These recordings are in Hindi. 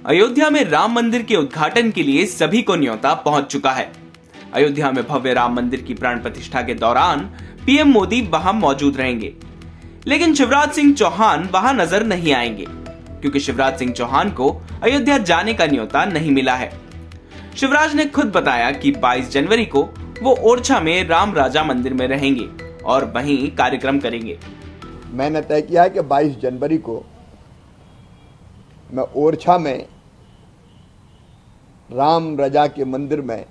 अयोध्या में राम मंदिर के उद्घाटन के लिए सभी को न्योता पहुंच चुका है। अयोध्या में भव्य राम मंदिर की प्राण प्रतिष्ठा के दौरान पीएम मोदी वहां मौजूद रहेंगे, लेकिन शिवराज सिंह चौहान वहां नजर नहीं आएंगे क्योंकि शिवराज सिंह चौहान को अयोध्या जाने का न्योता नहीं मिला है। शिवराज ने खुद बताया कि 22 जनवरी को वो ओरछा में राम राजा मंदिर में रहेंगे और वहीं कार्यक्रम करेंगे। मैंने तय किया है कि 22 जनवरी को मैं ओरछा में राम राजा के मंदिर में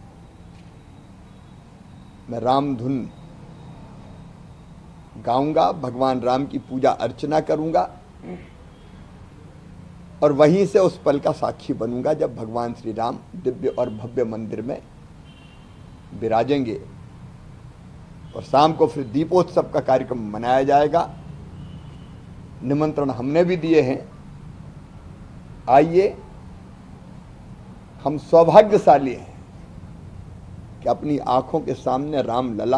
मैं राम धुन गाऊंगा, भगवान राम की पूजा अर्चना करूंगा और वहीं से उस पल का साक्षी बनूंगा जब भगवान श्री राम दिव्य और भव्य मंदिर में विराजेंगे। और शाम को फिर दीपोत्सव का कार्यक्रम मनाया जाएगा। निमंत्रण हमने भी दिए हैं, आइए। हम सौभाग्यशाली हैं कि अपनी आंखों के सामने राम लला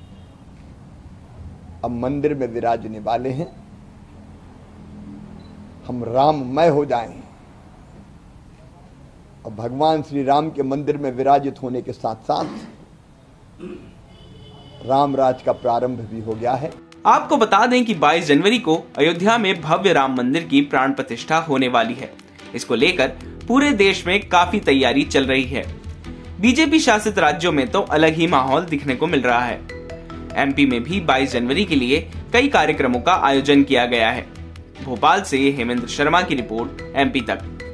अब मंदिर में विराजने वाले हैं। हम राममय हो जाएं और भगवान श्री राम के मंदिर में विराजित होने के साथ साथ राम राज का प्रारंभ भी हो गया है। आपको बता दें कि 22 जनवरी को अयोध्या में भव्य राम मंदिर की प्राण प्रतिष्ठा होने वाली है। इसको लेकर पूरे देश में काफी तैयारी चल रही है। बीजेपी शासित राज्यों में तो अलग ही माहौल दिखने को मिल रहा है। एमपी में भी 22 जनवरी के लिए कई कार्यक्रमों का आयोजन किया गया है। भोपाल से हेमेंद्र शर्मा की रिपोर्ट, एमपी तक।